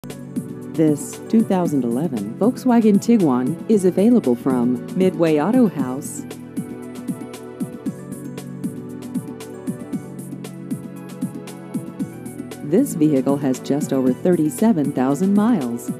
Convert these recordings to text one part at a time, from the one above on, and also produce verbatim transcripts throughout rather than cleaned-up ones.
This two thousand eleven Volkswagen Tiguan is available from Midway Auto House. This vehicle has just over thirty-seven thousand miles.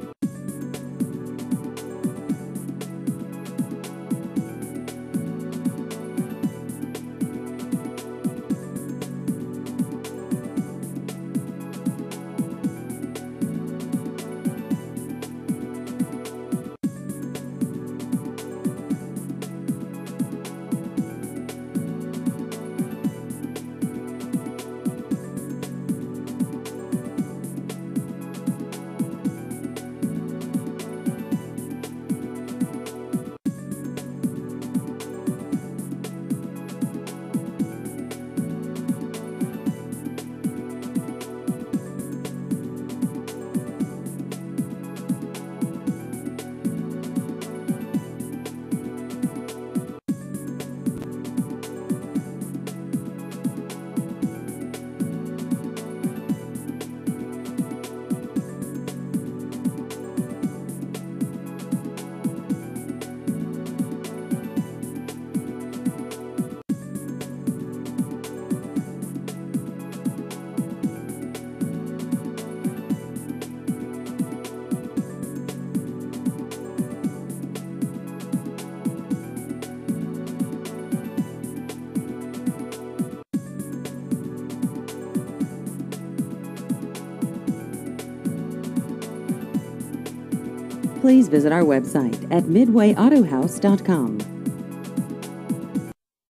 Please visit our website at midway auto house dot com.